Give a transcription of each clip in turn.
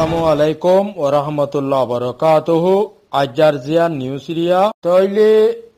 আসসালামু আলাইকুম ওয়া রাহমাতুল্লাহি ওয়া বারাকাতুহু। আজারজিয়া নিউজ সিরিয়া তৈলে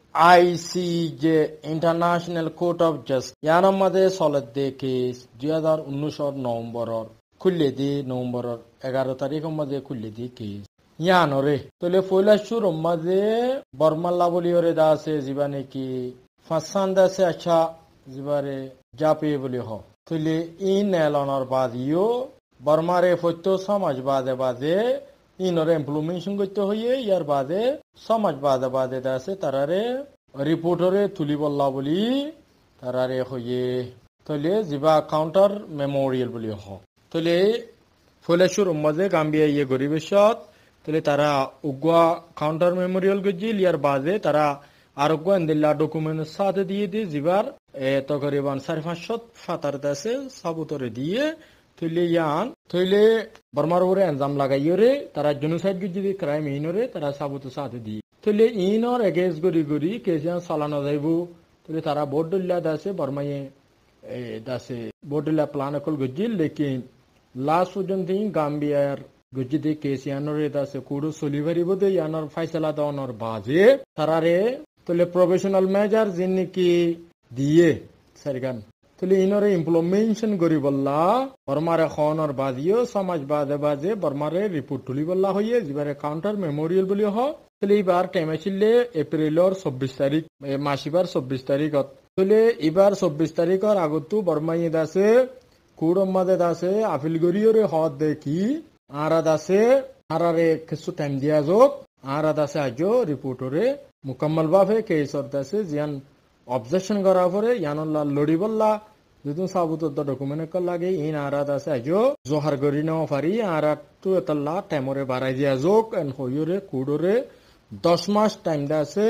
ICJ international court of justice ইয়ানার মাঝে চলতে কেস 2019 নভেম্বরর খুললে দি নভেম্বরর 11 তারিখের মাঝে খুললে দি কেস ইয়ানরে তলে ফয়লাশুর মাঝে বর্মাল্লা বলি ওরে দা আছে জীবানে কি ফাসান্দা আছে আচ্ছা জীবারে জাপে বলি হ তলে ইন এলনর বাদিও বর্মারে ফত্য সমাজ বাদে বাদে ইনরে ইমপ্লিমেন্টেশন করতে হইয়ে ইয়ার বাদে সমাজ বাদে বাদে আছে তারারে রিপোর্টরে তুলি বললা বলি তারারে হইয়ে তলে জিবা কাউন্টার মেমোরিয়াল বলি হ তলে ফলেশ্বর মাঝে গাম্বিয়া ইয়ে গরিবেশত তলে তারা উগুয়া কাউন্টার মেমোরিয়াল গজিল ইয়ার বাদে তারা আরোগ্য এন্দিল্লা ডকুমেন্টের সাথে দিয়ে দিয়ে জিবার তকরিবান 550 ফাতার আছে সাবুতরে দিয়ে থইলে ইয়ান থইলে বর্মার উপরে এনজাম লাগাইরে তারা জেনোসাইড যদি ক্রাইম ইনরে তারা সাবুত সাথে দিয়ে থইলে ইনর এগেন্স্ট গরি গরি কেজিয়ান চালানো যাইব থইলে তারা বোর্ডুল্লা দাসে বর্মায়ে দাসে বোর্ডুল্লা প্লান কল গজিল লেকিন লাস্ট পর্যন্ত গাম্বিয়ার গজিতে কেসিয়ানরে দাসে কুড়ো সলিভারি বোধে ইয়ানর ফাইসলা দাওয়ানোর বাজে তারারে থইলে প্রফেশনাল মেজার যিনি কি দিয়ে সারিগান তলে ইনরে ইমপ্লিমেন্টেশন করি বললা বর্মারে খনর বাদিও সমাজ বাদে বাদে বর্মারে রিপোর্ট তুলি বললা হইয়ে জিবারে কাউন্টার মেমোরিয়াল বলি হ তলে এবার টাইম আসলে এপ্রিলর 24 তারিখ মাসিবার 24 তারিখত তলে এবার 24 তারিখর আগতো বর্মাই দাসে কুড়ম্মাদে দাসে আপিল গরিয়রে হদ দেখি আরা দাসে আরারে কিছু টাইম দিয়া যোগ আরা দাসে আজো রিপোর্টরে মুকম্মল ভাবে কেসর দাসে জিয়ান অবজেকশন করার পরে ইয়ানুল্লাহ লড়ি বললা যদি সাবুত ডকুমেন্ট লাগে ইন আরাত আছে আজো জোহার করি নাও পারি আরাত তো এতলা টাইমরে বাড়াই দিয়া যোগ এন হইরে কুড়রে 10 মাস টাইম আছে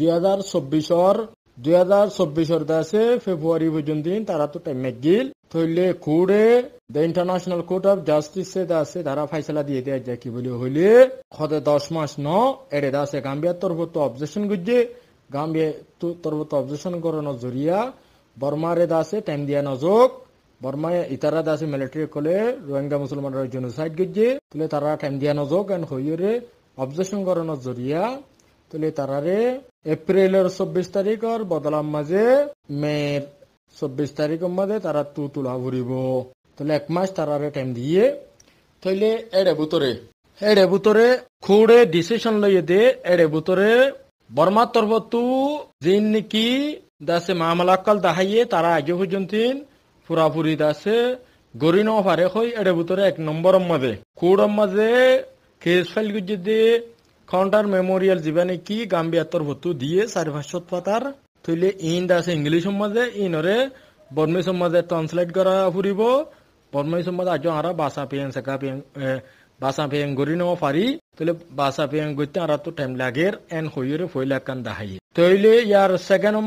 2024 দাসে ফেব্রুয়ারি পর্যন্ত তারা তো টাইম গিল থইলে কুড়ে the international court of justice এ দাসে তারা ফাইসলা দিয়ে দেয় যে কি বলি হইলে খদে 10 মাস ন এড়ে দাসে গাম্বিয়ার তরফ তো অবজেকশন গুজে গাম্বিয়া তরফ অবজেকশন করানো জরিয়া বর্মারে দাসে টাইম দিয়া নজোক বর্মায় ইতারা দাসে মিলিটারি কলে রোহিঙ্গা মুসলমানরা জেনোসাইড গজ্জে তলে তারা টাইম দিয়া নজোক এন্ড হইরে অবজেকশন করানো জরিয়া তলে তারারে এপ্রিলের 24 তারিখর বদলাম মাঝে মের 24 তারিখের মাঝে তারা তুলা ভরিব তলে এক মাস তারারে টাইম দিয়ে তইলে এড়ে বুতরে খুড়ে ডিসিশন লইয়ে দে এড়ে বুতরে বর্মার তরফতু যিন নাকি দাসে মামলাকাল দাহাইয়ে তারা আগে পর্যন্ত পুরাপুরি দাসে গরি ন পারে হই এড়ে ভিতরে 1 নম্বরের মাঝে কুড়ের মাঝে কেস ফাইল গুজে কাউন্টার মেমোরিয়াল জীবানে কি গাম্বিয়ার তরফতু দিয়ে 4-5 পাতার থইলে ইন দাসে ইংলিশের মাঝে ইনরে বর্মিসের মাঝে ট্রান্সলেট করা ফুরিব বর্মিসের মাঝে আজ আরা বাসা পেয়েন সেকা পেয়েন বাসা পেয়েন গরি ন পারি তলে বাসা পেয়েন গইতে আর তো টাইম লাগের এন হইরে ফইলা কান দাহাই তইলে ইয়ার সেকেন্ড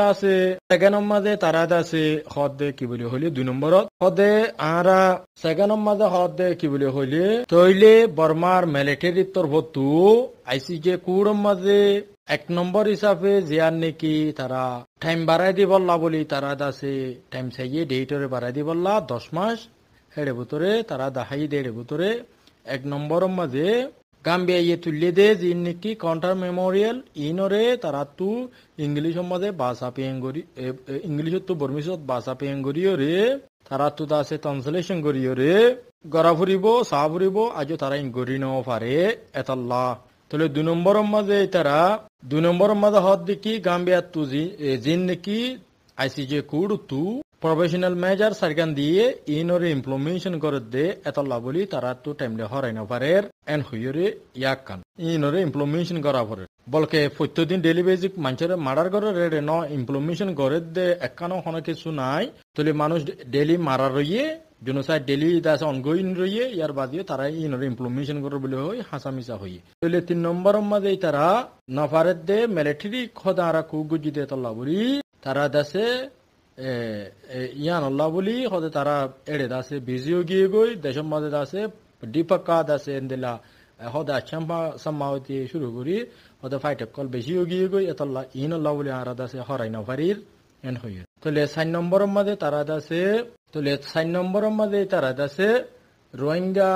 মাঝে তারা দাসে হদ দে কি বলি হইলে 2 নম্বরত হদে আরা সেকেন্ড মাঝে হদ দে কি বলি হইলে তইলে বর্মার মিলিটারি তরফতু আইসিজে কুড়ম মাঝে 1 নম্বর হিসাবে জিয়ার নাকি তারা টাইম বাড়াই দি বললা বলি তারা দাসে টাইম চাইয়ে ডেটরে বাড়াই দি বললা 10 মাস হেড়ে ভিতরে তারা দাহাই দেড়ে ভিতরে 1 নম্বরের মাঝে গাম্বিয়া ইয়ে তুললে দে যিন নাকি কাউন্টার মেমোরিয়াল ইনরে তারা তু ইংলিশের মাঝে বাসা পেয়েন করি ইংলিশত তো বর্মিশত বাসা পেয়েন করিও রে তারা তো দাসে ট্রান্সলেশন করিও রে গড়া ফুরিব চা ফুরিব আজ তারা ইন গড়ি নেওয়া পারে এতাল্লা তাহলে 2 নম্বরের মাঝে তারা 2 নম্বরের মাঝে হদ দেখি গাম্বিয়া তু যিন নাকি আইসিজে কুড় তু প্রফেশনাল মেজার সারগান দিয়ে ইনরে ইমপ্লিমেন্টেশন করে দে এতলা বলি তারা তো টাইমলে হরাই না পারে এন হইরে ইয়াক কান ইনরে ইমপ্লিমেন্টেশন করা পরে বলকে প্রত্যেকদিন ডেলি বেসিক মানুষের মারার করে রে ন ইমপ্লিমেন্টেশন করে দে একানো কোনো কিছু নাই তাহলে মানুষ ডেলি মারা রইয়ে জেনোসাইড ডেলি দাস অনগোয়িং রইয়ে ইয়ার বাদিয়ে তারা ইনরে ইমপ্লিমেন্টেশন করে বলে হই হাসামিসা হই তাহলে 3 নম্বরের মাঝে তারা নফারের দে মিলিটারি খোদা আর কুগুজি দে তল্লা বলি তারা দাসে ইয়ান আল্লাহ বলি হতে তারা এড়ে দাসে বিজিও গিয়ে গই দেশের মাঝে দাসে ডিপাকা দাসে এন্দিলা হতে আচ্ছাম্পা সাম্মাওতি শুরু করি হতে ফাইট কল বেশিও গিয়ে গই এতল্লা ইন আল্লাহ বলি আর দাসে হরাই না পারির এন হইয়ে তাহলে 4 নম্বরের মাঝে তারা দাসে তাহলে 4 নম্বরের মাঝে তারা দাসে রোহিঙ্গা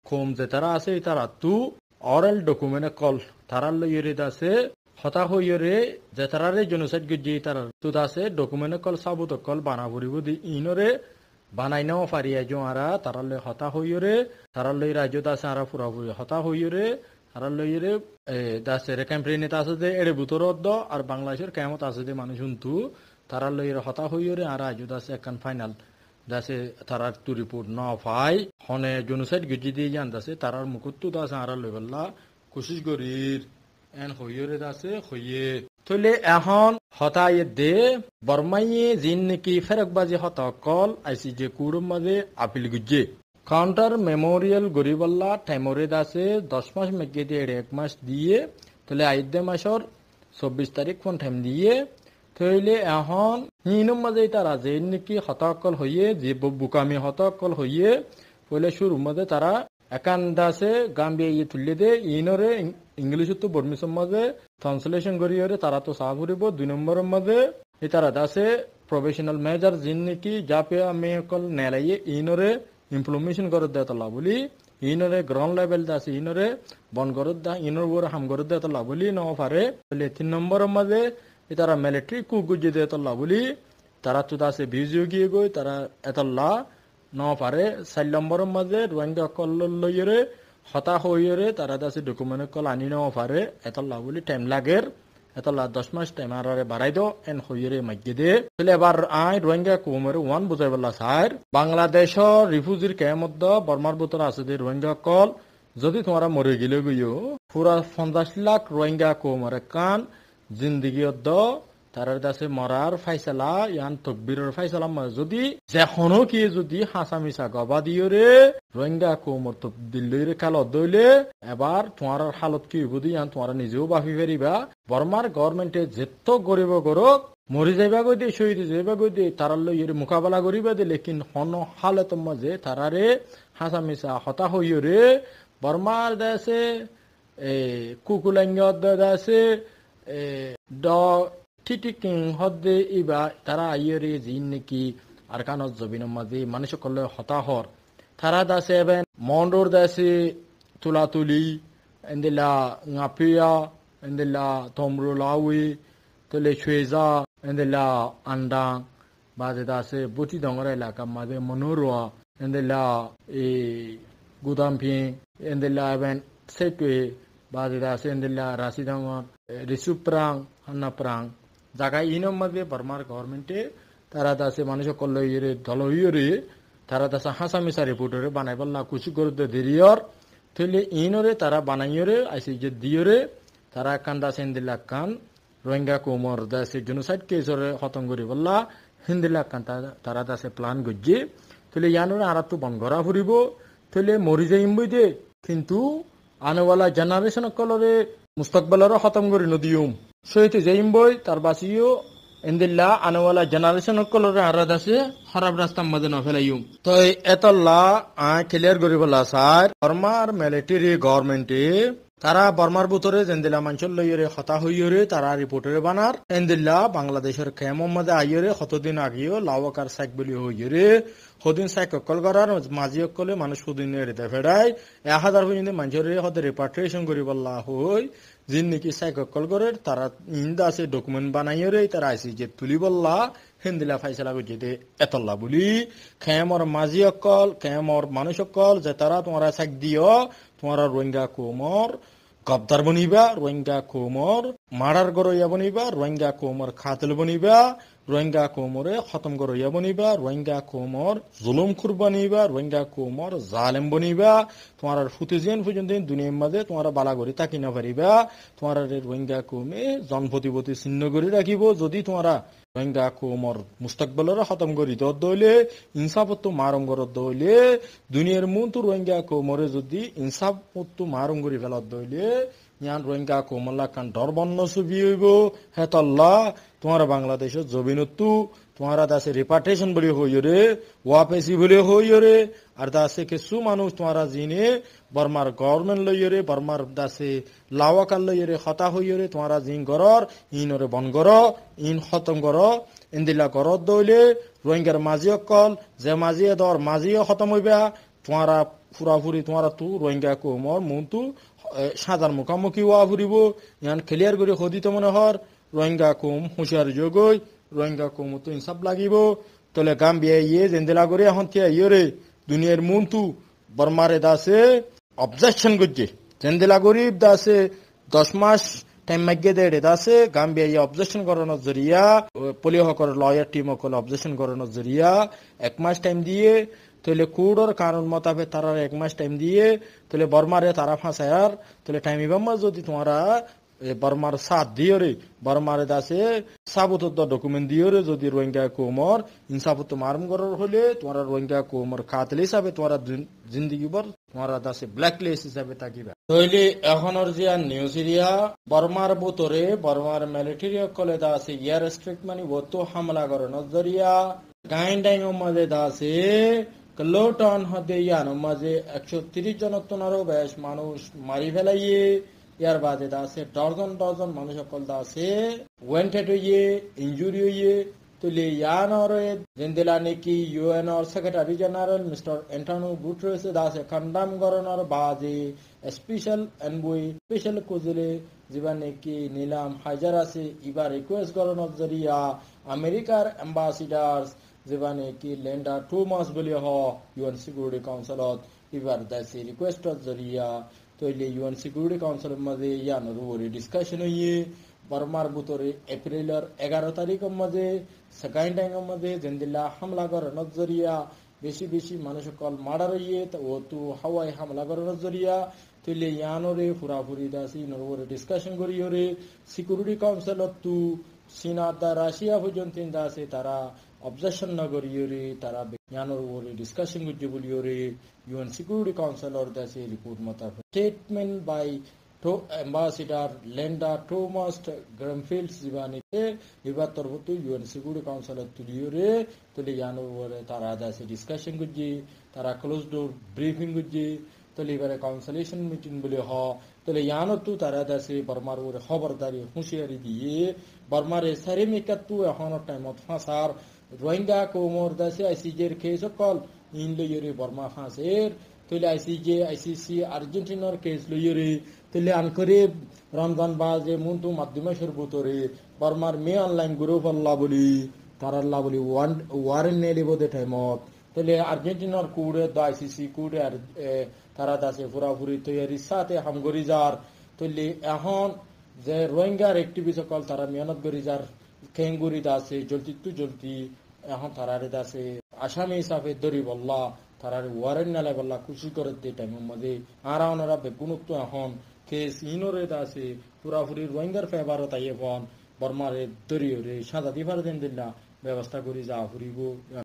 কম যে তারা আছে তারা তু অরেল ডকুমেন্ট কল তারা লইরে দাসে হতা হইরে যে তারারে জেনোসাইড গজি তারা তু দাসে ডকুমেন্ট কল সাবুত কল বানা ভরিব দি ইনরে বানাইনাও পারিয়া জোয়ারা তারা লই হতা হইরে তারা লই রাজ্য দাসে আরা পুরাপুরি হতা হইরে তারা লইরে দাসে রে ক্যাম্পেইনে আছে যে এর ভিতরত আর বাংলাদেশের কেমত আছে যে মানুষ শুনতু তারা লইরে হতা হইরে আর রাজ্য দাসে একখান ফাইনাল দাসে তারার তু রিপোর্ট ন পাই হনে জেনোসাইড গজি দিয়ে জান দাসে তারার মুকুত্তু দাসে আরা লই বললা কোশিশ করির এন হইরে দাসে হইয়ে তলে এখন হতায়ে দে বর্মাইয়ে জিন নাকি ফেরকবাজি হতা কল আইসি যে কুড়ুম মাঝে আপিল গুজে কাউন্টার মেমোরিয়াল গরিবল্লা টাইমরে দাসে 10 মাস মেগে দিয়ে 1 মাস দিয়ে তলে আইদে মাসর 24 তারিখ ফোন টাইম দিয়ে তইলে এখন হিনুম মাঝে তারা জিন নাকি হতা কল হইয়ে যে বুকামি হতা কল হইয়ে পলে শুরু মাঝে তারা একান দাসে গাম্বিয়া ইয়ে তুললে দে ইনরে ইংলিশ তো বর্মিসম মাঝে ট্রান্সলেশন করিয়ে তারা তো সাহ করিব 2 নম্বরের মাঝে এই তারা দাসে প্রফেশনাল মেজার জিন নাকি জাপে আমি কল নেলাইয়ে ইনরে ইমপ্লিমেন্টেশন করে দেয় তলা বলি ইনরে গ্রাউন্ড লেভেল দাসে ইনরে বন করে দা ইনর ওর হাম করে দেয় তলা বলি ন পারে বলে 3 নম্বরের মাঝে এই তারা মিলিটারি কু গুজে দেয় তলা বলি তারা তো দাসে ভিজিও গিয়ে গই তারা এতলা ন পারে 4 নম্বরের মাঝে রোহিঙ্গা কল লইরে হতা হইরে তারা দাসে ডকুমেন্ট কল আনি ন পারে এতলা বলি টাইম লাগের এতলা 10 মাস টাইম আরে বাড়াই দো এন হইরে মাইগে দে তাহলে এবার আই রোহিঙ্গা কুমরে ওয়ান বুঝাই বললা স্যার বাংলাদেশর রিফিউজির কেমদ্দ বর্মার ভিতর আছে যে রোহিঙ্গা কল যদি তোমরা মরে গেলে গইও পুরা 50 লাখ রোহিঙ্গা কুমরে কান জিন্দিগি দ তার দাসে মরার ফাইসালা ইয়ান তকবীরের ফাইসালা যদি যেখনো কি যদি হাসা মিশা গবা দিও রে রোহিঙ্গা কোমর তো দিল্লির কালত দইলে এবার তোমার হালত কি বুঝি ইয়ান তোমার নিজেও বাফি ফেরিবা বর্মার গভর্নমেন্টে যেত গরিব গরক মরি যাইবা গই দিয়ে শহীদ যাইবা গই দিয়ে তারার লইয়ের মোকাবেলা করিবা দে লেকিন হন হালত মাঝে তারারে হাসা মিশা হতা হইও রে বর্মার দেশে কুকুলাঙ্গ দেশে ড টিটিকিং হদে ইবা তারা আইরে জিন নাকি আর কানত জবিনের মাঝে মানুষ করলে হতাহর তারা দাসে এবেন মন্ডোর দাসে তুলাতুলি এন্দিলা ngapiya এন্দিলা tomrulawi তলে সুয়েজা এন্দিলা আন্ডা বাজে দাসে বটি ডঙ্গর এলাকা মাঝে মনোরোয়া এন্দিলা গুদামফি এন্দিলা এবেন সেটুয়ে বাজে দাসে এন্দিলা রাশিডঙ্গর রিসুপ্রাং হান্নাপ্রাং জায়গা ইনম মাঝে বর্মার গভর্নমেন্টে তারা দাসে মানুষ করলে ইয়ে দল ইয়ে তারা দাসে হাসা মিশা রিপোর্টরে বানাই বললা কুচি করে দেরিয়র তৈলে ইনরে তারা বানাইরে আইসি যে দিয়রে তারা কান্দা সেন্দিল্লা কান রোহিঙ্গা কোমর দাসে জেনোসাইড কেসরে খতম করি বললা হিন্দিল্লা কান তারা দাসে প্ল্যান গজ্জে তৈলে ইয়ানরে আর তো বন করা ফুরিব তৈলে মরি যাইম বই দে কিন্তু আনেওয়ালা জেনারেশন কলরে মুস্তাকবালরে খতম করি নদিউম সইতে যাইম বই তার বাসিও এন্দিল্লা আনেওয়ালা জেনারেশন কলরে আরাদ আছে খারাপ রাস্তা মাঝে না ফেলাইম তো এতল্লা ক্লিয়ার করি বলা স্যার বর্মার মিলিটারি গভর্নমেন্টে তারা বর্মার ভিতরে জেন্দিল্লা মানুষের লইরে হতা হইরে তারা রিপোর্টরে বানার এন্দিল্লা বাংলাদেশের খেমর মাঝে আইরে কতদিন আগেও লাওয়াকার সাইক বলি হইরে সদিন সাইক অকল করার মাঝি অকলে মানুষ সদিন এড়িতে ফেরায় 1000 পর্যন্ত মানুষের হতে রিপার্টেশন করি বললা হই যিন নাকি সাইক অকল করে তারা ইন্দা আছে ডকুমেন্ট বানাইরে তারা আইসি যে তুলি বললা হিন্দিলা ফাইসলা করছে এতল্লা বলি খেমর মাঝি অকল খেমর মানুষ অকল যে তারা তোমার সাইক দিও তোমার রোহিঙ্গা কোমর গবদার বনিবা রোহিঙ্গা কোমর মারার গরইয়া বনিবা রোহিঙ্গা কোমর খাতল বনিবা রোহিঙ্গা কোমরে খতম গরইয়া বনিবা রোহিঙ্গা কোমর জুলুম খুর বনিবা রোহিঙ্গা কোমর জালেম বনিবা তোমার ফুতেজিয়ান পর্যন্ত দুনিয়ার মাঝে তোমার বালাগরি তাকি না পারিবা তোমার রোহিঙ্গা কোমে জনপ্রতিপত্তি চিহ্ন করে রাখিব যদি তোমারা রোহিঙ্গা কোমর মুস্তাকবলরে খতম করি দইলে ইনসাফত মারঙ্গর দইলে দুনিয়ার মন তো রোহিঙ্গা কোমরে যদি ইনসাফত মারঙ্গরি ফেলত দইলে ইয়ান রোহিঙ্গা কোমল্লা কান ডরবন্ন ছবি হইব হেতল্লা তোমার বাংলাদেশের জবিনতু তোমার দাসে রিপার্টেশন বলি হইরে ওয়াপেসি বলি হইরে আর দাসে কিছু মানুষ তোমার জিনে বর্মার গভর্নমেন্ট লইরে বর্মার দাসে লাওয়াকাল লইরে হতা হইরে তোমার জিন গরর ইনরে বন গর ইন খতম গর ইন্দিলা গরত দইলে রোহিঙ্গার মাঝি অকল যে মাঝিয়ে দর মাঝিও খতম হইবা তোমারা পুরাপুরি তোমারা তু রোহিঙ্গা কোমর মন্তু সাজার মুখামুখি হওয়া ফুরিব ইয়ান ক্লিয়ার করে হদিত মনে হর রোহিঙ্গা কোম হুঁশিয়ার যোগই রোহিঙ্গা কোম তো ইনসাফ লাগিব তলে গাম্বিয়া ইয়ে জেন্দেলা করে এখন তিয়া ইয়ে দুনিয়ার মন্তু বর্মারে দাসে অবজেকশন করছে জেন্দেলা গরিব দাসে 10 মাস টাইম মাগিয়ে দেয় দাসে গাম্বিয়া ইয়ে অবজেকশন করানোর জরিয়া পলিও হকর লয়ার টিম হকল অবজেকশন করানোর জরিয়া 1 মাস টাইম দিয়ে তাহলে কুড়োর কারণ মোতাবেক তারা 1 মাস টাইম দিয়ে তাহলে বর্মারে তারা ফাঁসায়ার তাহলে টাইম ইবাম্মা যদি তোমরা বর্মার সাথ দিও রে বর্মারে দাসে সাবুত ডকুমেন্ট দিও রে যদি রোহিঙ্গা কোমর ইনসাফত মারম করার হলে তোমরা রোহিঙ্গা কোমর কাতলে হিসাবে তোমরা জিন্দগি ভর তোমরা দাসে ব্ল্যাক লিস্ট হিসাবে থাকিবা তাহলে এখনর যে নিউজ এরিয়া বর্মার বুতরে বর্মার মিলিটারি কলে দাসে ইয়ার স্ট্রিক্ট মানে বতো হামলা করানোর জরিয়া গাইন ডাইং মাঝে দাসে লোটন হদে ইয়ান মাঝে 130 জন তোনারও বেশ মানুষ মারি ফেলাইয়ে ইয়ার বাদে দাসে ডজন মানুষ সকল দাসে ওয়েন্টেড হইয়ে ইঞ্জুরি হইয়ে তুলে ইয়ানর জেন্দেলা নেকি ইউএনর secretary general mister Antonio Guterres দাসে কন্ডাম গরনার বাদে স্পেশাল এনবই স্পেশাল কুজলে জীবা নেকি নিলাম হাজার আছে ইবা রিকোয়েস্ট গরনার জরিয়া আমেরিকার অ্যাম্বাসিডার্স যেবানে কি লেন্ডা 2 মাস বলি হ ইউএন সিকিউরিটি কাউন্সিলত ইবার দাসে রিকোয়েস্টর জরিয়া তৈলে ইউএন সিকিউরিটি কাউন্সিলের মাঝে ইয়ানোর উপরে ডিসকাশন হইয়ে বর্মার বুতরে এপ্রিলের 11 তারিখের মাঝে সেকেন্ড টাইমের মাঝে জেন্দিল্লা হামলা করানোর জরিয়া বেশি মানুষ সকল মার্ডার হইয়ে ও তু হাওয়াই হামলা করানোর জরিয়া তৈলে ইয়ানোরে পুরাপুরি দাসে ইনোর উপরে ডিসকাশন করিও রে সিকিউরিটি কাউন্সিলত তু চীনা দা রাশিয়া পর্যন্ত আছে তারা অবজেকশন না করিও রে তারা ইয়ানোর উপরে ডিসকাশন করছে বলিও রে ইউএন সিকিউরিটি কাউন্সিলর দাসে রিপোর্ট মোতাবেক statement by to ambassador Linda Thomas Greenfield জীবানিতে এবার তরফত ইউএন সিকিউরিটি কাউন্সিল তুলিওরে তুলি ইয়ানোর উপরে তারা দাসে ডিসকাশন করছে তারা ক্লোজ ডোর ব্রিফিং করছে তুলি এবারে কাউন্সিলেশন মিটিং বলে হ তুলি ইয়ানো তু তারা দাসে বর্মার উপরে খবরদারি হুঁশিয়ারি দিয়ে বর্মারে সারে মেকাতু এখন টাইমত ফাঁসার রোহিঙ্গা কোমর দাসে আইসিজের কেস সকল ইন লইরে বর্মা ফাঁসের তুলে আইসিজে আইসিসি আর্জেন্টিনার কেস লইরে তুলে আনকরে রমজান বাজে মুন্তু মাধ্যমে সর্বতরে বর্মার মে অনলাইন গ্রুপ আল্লাহ বলি তার আল্লাহ বলি ওয়ারেন নেলি বোধে টাইমত তুলে আর্জেন্টিনার কুড়ে দ আইসিসি কুড়ে আর তারা দাসে পুরাপুরি তৈরি সাথে হামগরি যার তুলে এখন যে রোহিঙ্গার অ্যাক্টিভিস্ট সকল তারা মেহনত করি যার খেঙ্গুরি দাসে জলদি এখন তারারে দাসে আসামি হিসাবে ধরি বললা তারার ওয়ারেন্ট নালে বললা খুশি করে দিয়ে টাইমের মধ্যে আর ওনারা বেগুনত্ব এখন কেস ইনোরে দাসে পুরাপুরি রোহিঙ্গার ফেভারও তাই এখন বর্মারে ধরিও রে সাজা দিবার দিন দিল্লা ব্যবস্থা করি যা ফুরিব